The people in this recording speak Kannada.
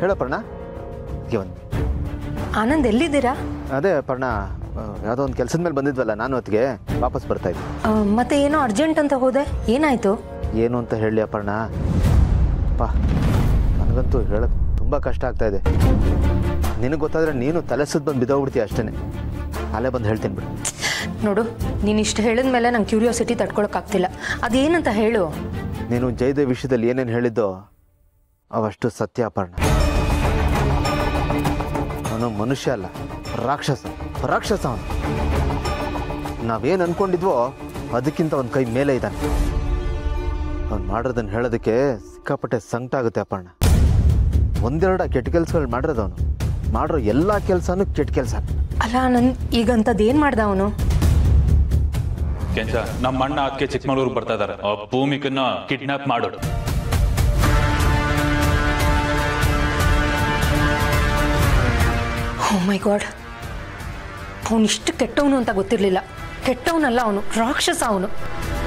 ಹೇಳಪ್ಪಣ್ಣ ಒಂದು ಆನಂದ್ ಎಲ್ಲಿದ್ದೀರಾ? ಅದೇ ಪರ್ಣ ಯಾವುದೋ ಒಂದು ಕೆಲಸದ ಮೇಲೆ ಬಂದಿದ್ವಲ್ಲ ನಾನು ಹೊತ್ತಿಗೆ ವಾಪಸ್ ಬರ್ತಾ ಇದ್ದೆ. ಮತ್ತೆ ಏನೋ ಅರ್ಜೆಂಟ್ ಅಂತ ಹೋದೆ, ಏನಾಯ್ತು? ಏನು ಅಂತ ಹೇಳಿ ಅಪರ್ಣ, ಅಪ್ಪ ನನಗಂತೂ ಹೇಳೋಕ್ಕೆ ತುಂಬ ಕಷ್ಟ ಆಗ್ತಾ ಇದೆ. ನಿನಗೆ ಗೊತ್ತಾದರೆ ನೀನು ತಲೆ ಸುತ್ತ ಬಂದು ಬಿದ್ದೋಗ್ಬಿಡ್ತೀಯ ಅಷ್ಟೇ. ಅಲ್ಲೇ ಬಂದು ಹೇಳ್ತೀನಿ ಬಿಡು. ನೋಡು, ನೀನು ಇಷ್ಟು ಹೇಳಿದ ಮೇಲೆ ನಂಗೆ ಕ್ಯೂರಿಯಾಸಿಟಿ ತಡ್ಕೊಳಕ್ಕಾಗ್ತಿಲ್ಲ. ಅದೇನಂತ ಹೇಳು. ನೀನು ಜಯದೇವ್ ವಿಷಯದಲ್ಲಿ ಏನೇನು ಹೇಳಿದ್ದೋ ಅವಷ್ಟು ಸತ್ಯ ಅಪರ್ಣ. ಅವನು ಮನುಷ್ಯ ಅಲ್ಲ, ರಾಕ್ಷಸ ಅವನು. ನಾವೇನು ಅಂದ್ಕೊಂಡಿದ್ವೋ ಅದಕ್ಕಿಂತ ಒಂದು ಕೈ ಮೇಲೆ ಇದ್ದಾನೆ. ಅವ್ನು ಮಾಡೋದನ್ನು ಹೇಳೋದಕ್ಕೆ ಸಿಕ್ಕಾಪಟ್ಟೆ ಸಂಕಟ ಆಗುತ್ತೆ ಅಪರ್ಣ. ಒಂದೆರಡು ಕೆಟ್ಟ ಕೆಲಸಗಳು ಮಾಡಿರೋದವನು, ಮಾಡಿರೋ ಎಲ್ಲ ಕೆಲಸನೂ ಕೆಟ್ಟ ಕೆಲಸ. ಅಲ್ಲ ಈಗಂತದ್ದು ಏನು ಮಾಡ್ದ ಅವನು? ಕೆಂಚ ನಮ್ಮ ಅಣ್ಣ ಅದಕ್ಕೆ ಚಿಕ್ಕಮಗಳೂರಿಗೆ ಬರ್ತಾ ಇದಾರೆ. ಭೂಮಿಕನ್ನ ಕಿಡ್ನಾಪ್ ಮಾಡೋದು. ಓ ಮೈ ಗಾಡ್, ಅವನು ಇಷ್ಟು ಕೆಟ್ಟವನು ಅಂತ ಗೊತ್ತಿರಲಿಲ್ಲ. ಕೆಟ್ಟವನಲ್ಲ ಅವನು, ರಾಕ್ಷಸ ಅವನು.